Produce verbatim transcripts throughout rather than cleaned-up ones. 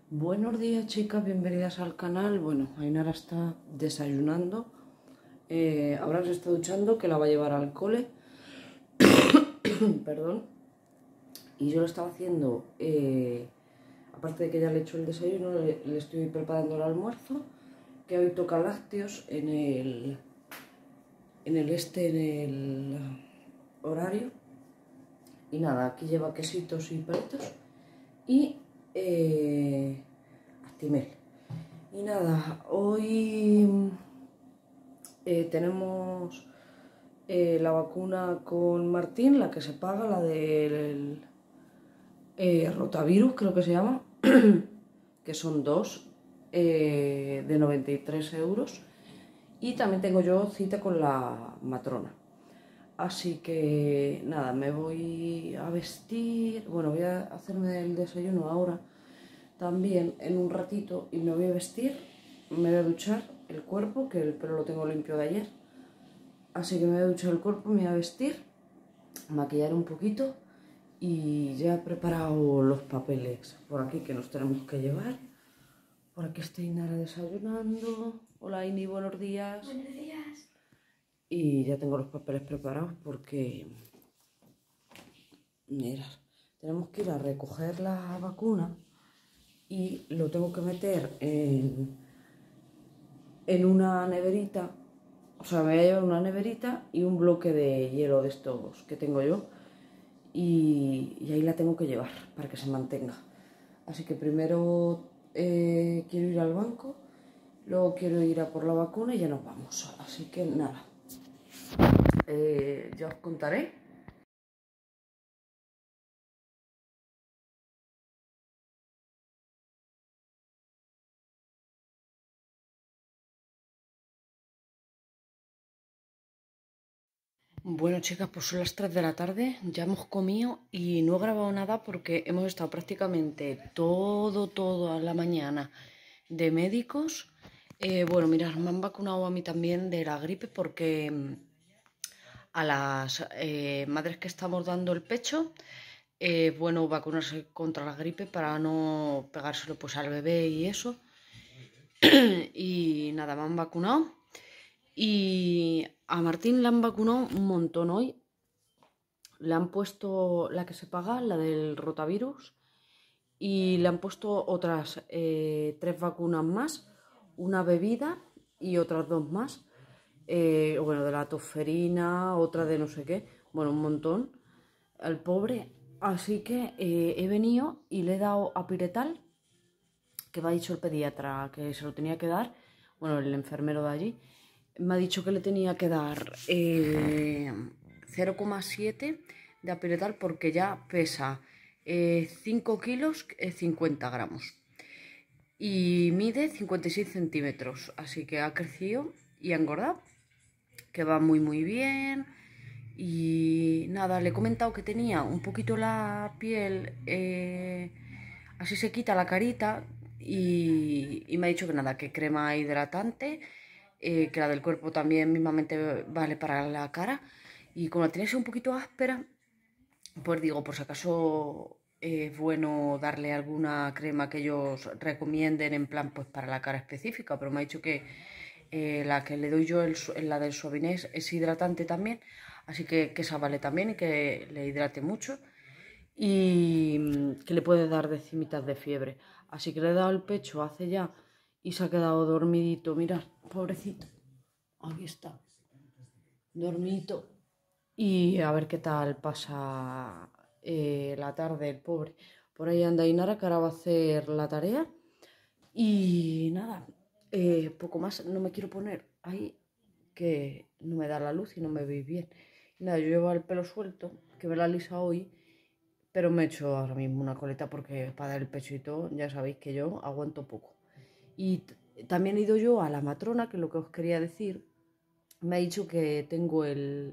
Buenos días, chicas, bienvenidas al canal. Bueno, Ainara está desayunando, eh, ahora se está duchando, que la va a llevar al cole, perdón, y yo lo estaba haciendo, eh, aparte de que ya le he hecho el desayuno, le, le estoy preparando el almuerzo, que hoy toca lácteos en el, en el este, en el horario, y nada, aquí lleva quesitos y palitos, y eh, Actimel. Y nada, hoy eh, tenemos eh, la vacuna con Martín, la que se paga, la del eh, rotavirus, creo que se llama, que son dos, eh, de noventa y tres euros. Y también tengo yo cita con la matrona. Así que nada, me voy a vestir, bueno, voy a hacerme el desayuno ahora también en un ratito y me voy a vestir, me voy a duchar el cuerpo, que el pelo lo tengo limpio de ayer, así que me voy a duchar el cuerpo, me voy a vestir, maquillar un poquito y ya he preparado los papeles por aquí que nos tenemos que llevar. Por aquí está Inara desayunando. Hola Ini, buenos días. Buenos días. Y ya tengo los papeles preparados porque, mirad, tenemos que ir a recoger la vacuna y lo tengo que meter en, en una neverita. O sea, me voy a llevar una neverita y un bloque de hielo de estos que tengo yo. Y, y ahí la tengo que llevar para que se mantenga. Así que primero eh, quiero ir al banco, luego quiero ir a por la vacuna y ya nos vamos. Así que nada, eh, ya os contaré. Bueno, chicas, pues son las tres de la tarde, ya hemos comido y no he grabado nada porque hemos estado prácticamente todo, toda la mañana de médicos. Eh, bueno, mirad, me han vacunado a mí también de la gripe porque mm, a las eh, madres que estamos dando el pecho, es eh, bueno vacunarse contra la gripe para no pegárselo pues al bebé y eso. Y nada, me han vacunado. Y a Martín le han vacunado un montón hoy. Le han puesto la que se paga, la del rotavirus, y le han puesto otras eh, tres vacunas más, una bebida y otras dos más. Eh, bueno, de la tosferina, otra de no sé qué, bueno, un montón al pobre. Así que eh, he venido y le he dado a Piretal, que me ha dicho el pediatra que se lo tenía que dar, bueno, el enfermero de allí, me ha dicho que le tenía que dar eh, cero coma siete de Apiretal porque ya pesa eh, cinco kilos, eh, cincuenta gramos. Y mide cincuenta y seis centímetros, así que ha crecido y ha engordado, que va muy muy bien. Y nada, le he comentado que tenía un poquito la piel, eh, así se quita la carita, y, y me ha dicho que nada, que crema hidratante, eh, que la del cuerpo también mismamente vale para la cara. Y como la tenía así un poquito áspera, pues digo, por si acaso es bueno darle alguna crema que ellos recomienden en plan pues para la cara específica, pero me ha dicho que eh, la que le doy yo, el, la del Suavinés, es hidratante también, así que, que esa vale también y que le hidrate mucho y mm, que le puede dar decimitas de fiebre. Así que le he dado el pecho hace ya y se ha quedado dormidito, mirad, pobrecito, aquí está, dormidito. Y a ver qué tal pasa eh, la tarde el pobre. Por ahí anda Inara, que ahora va a hacer la tarea. Y nada, eh, poco más, no me quiero poner ahí, que no me da la luz y no me veis bien. Y nada, yo llevo el pelo suelto, que me la lisa hoy, pero me he hecho ahora mismo una coleta porque para dar el pecho y todo, ya sabéis que yo aguanto poco. Y también he ido yo a la matrona, que es lo que os quería decir. Me ha dicho que tengo el,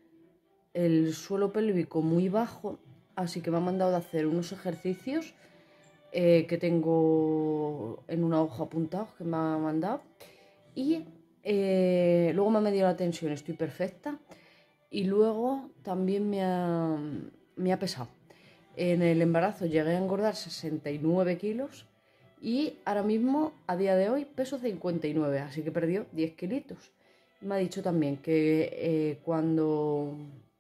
el suelo pélvico muy bajo, así que me ha mandado de hacer unos ejercicios eh, que tengo en una hoja apuntados que me ha mandado. Y eh, luego me ha medido la tensión, estoy perfecta. Y luego también me ha, me ha pesado. En el embarazo llegué a engordar sesenta y nueve kilos Y ahora mismo, a día de hoy, peso cincuenta y nueve, así que perdió diez kilitos. Me ha dicho también que eh, cuando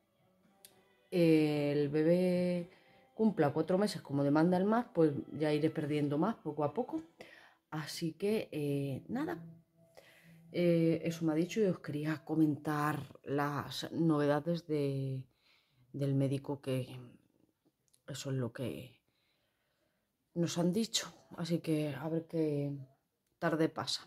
eh, el bebé cumpla cuatro meses, como demanda el más, pues ya iré perdiendo más poco a poco. Así que eh, nada, eh, eso me ha dicho y os quería comentar las novedades de, del médico, que eso es lo que nos han dicho. Así que a ver qué tarde pasa.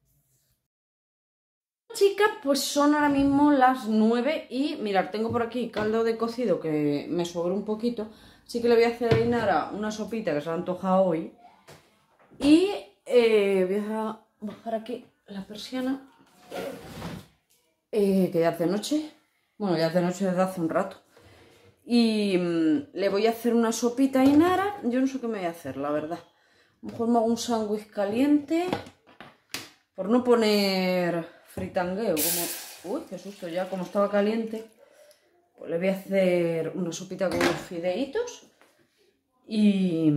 Chicas, pues son ahora mismo las nueve y mirad, tengo por aquí caldo de cocido que me sobró un poquito, así que le voy a hacer a Ainara una sopita que se ha antojado hoy y eh, voy a bajar aquí la persiana, eh, que ya hace noche, bueno, ya hace noche desde hace un rato, y mmm, le voy a hacer una sopita a Ainara. Yo no sé qué me voy a hacer, la verdad. A lo mejor me hago un sándwich caliente, por no poner fritangueo, como... Uy, qué susto, ya como estaba caliente. Pues le voy a hacer una sopita con unos fideitos. Y...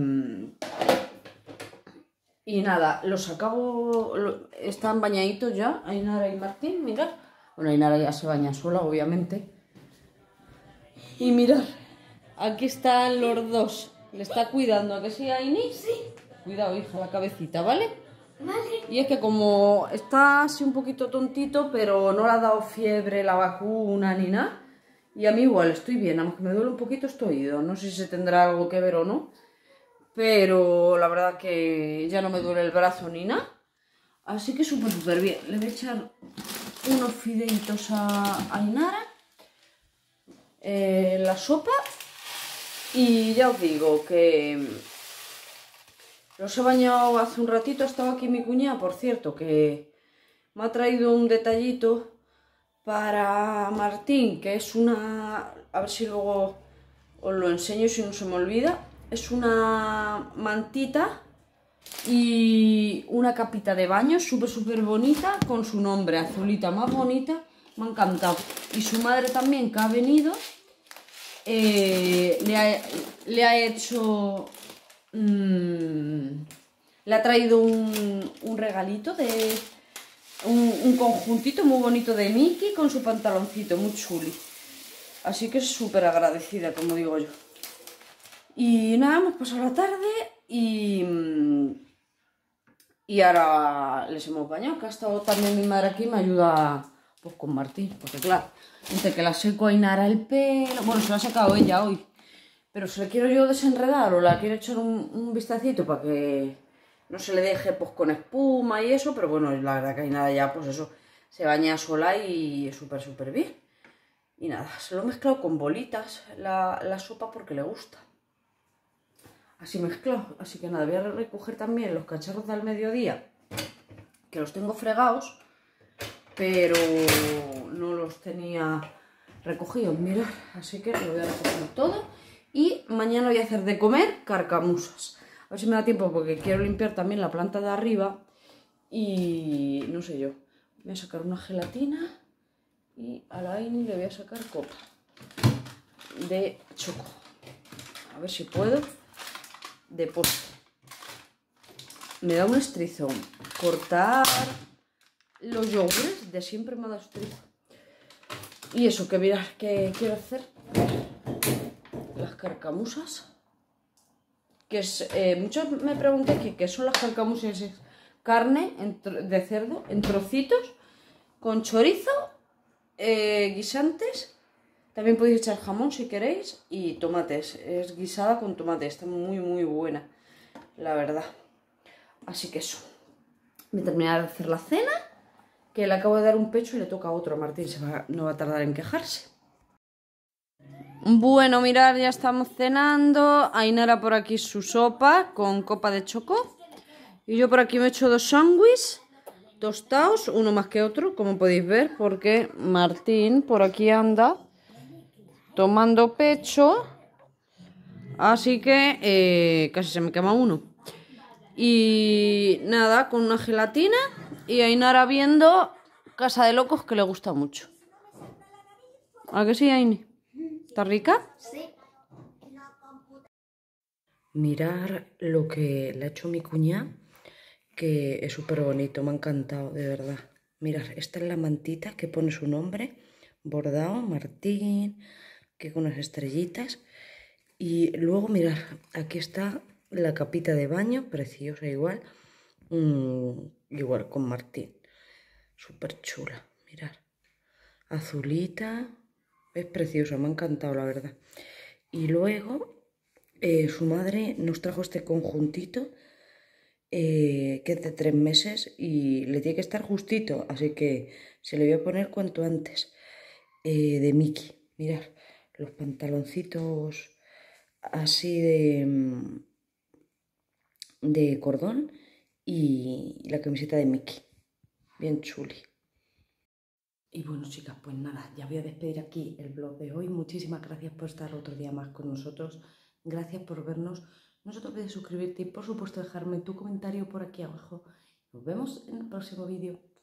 Y nada, los acabo... Lo, están bañaditos ya, Ainara y Martín, mirad. Bueno, Ainara ya se baña sola, obviamente. Y mirad, aquí están los dos. Le está cuidando, ¿a que sí, Aini? Sí. Cuidado, hija, la cabecita, ¿vale? Vale. Y es que como está así un poquito tontito, pero no le ha dado fiebre la vacuna ni nada. Y a mí igual estoy bien, aunque me duele un poquito estoy ido. No sé si se tendrá algo que ver o no. Pero la verdad que ya no me duele el brazo ni nada. Así que súper, súper bien. Le voy a echar unos fideitos a Ainara. Eh, la sopa. Y ya os digo que... los he bañado hace un ratito. Estaba aquí mi cuñada, por cierto, que me ha traído un detallito para Martín, que es una... A ver si luego os lo enseño si no se me olvida. Es una mantita y una capita de baño súper, súper bonita, con su nombre, azulita, más bonita. Me ha encantado. Y su madre también, que ha venido, eh, le, ha, le ha hecho... Mmm, le ha traído un, un regalito de... Un, un conjuntito muy bonito de Mickey con su pantaloncito, muy chuli. Así que es súper agradecida, como digo yo. Y nada, hemos pasado la tarde y... Y ahora les hemos bañado, que ha estado también mi madre aquí, me ayuda pues con Martín. Porque claro, entre que la seco a Ainara el pelo... Bueno, se la ha secado ella hoy. Pero si la quiero yo desenredar o la quiero echar un, un vistacito para que no se le deje pues con espuma y eso, pero bueno, la verdad que Ainara ya pues eso, se baña sola y súper súper bien. Y nada, se lo he mezclado con bolitas la, la sopa porque le gusta. Así mezclado, así que nada, voy a recoger también los cacharros del mediodía, que los tengo fregados, pero no los tenía recogidos, mirad, así que lo voy a recoger todo. Y mañana voy a hacer de comer carcamusas. A ver si me da tiempo porque quiero limpiar también la planta de arriba. Y no sé yo. Voy a sacar una gelatina. Y a la Aini le voy a sacar copa de choco. A ver si puedo. De postre. Me da un estrizón. Cortar los yogures. De siempre me ha dado estrizón. Y eso, que mirad, que quiero hacer las carcamusas, que es, eh, muchos me preguntan que qué son las carcamusas. Es carne en, de cerdo en trocitos con chorizo, eh, guisantes, también podéis echar jamón si queréis, y tomates. Es guisada con tomate, está muy muy buena, la verdad. Así que eso, voy a terminar de hacer la cena, que le acabo de dar un pecho y le toca a otro. Martín se va, no va a tardar en quejarse. Bueno, mirad, ya estamos cenando. Ainara por aquí su sopa con copa de choco. Y yo por aquí me he hecho dos sándwiches tostados, uno más que otro, como podéis ver, porque Martín por aquí anda tomando pecho. Así que eh, casi se me quema uno. Y nada, con una gelatina. Y Ainara viendo Casa de Locos, que le gusta mucho. ¿A que sí, Aini? ¿Está rica? Sí. Mirar lo que le ha hecho mi cuñada. que es súper bonito, me ha encantado, de verdad. Mirad, esta es la mantita que pone su nombre, bordado, Martín, que con unas estrellitas. Y luego, mirad, aquí está la capita de baño, preciosa igual, mm, igual con Martín, súper chula, mirad. Azulita, es preciosa, me ha encantado, la verdad. Y luego, eh, su madre nos trajo este conjuntito, eh, que es de tres meses y le tiene que estar justito, así que se le voy a poner cuanto antes, eh, de Mickey. Mirad, los pantaloncitos así de, mm, de cordón y la camiseta de Mickey, bien chuli. Y bueno, chicas, pues nada, ya voy a despedir aquí el vlog de hoy. Muchísimas gracias por estar otro día más con nosotros. Gracias por vernos. No se te olvide suscribirte y por supuesto dejarme tu comentario por aquí abajo. Nos vemos en el próximo vídeo.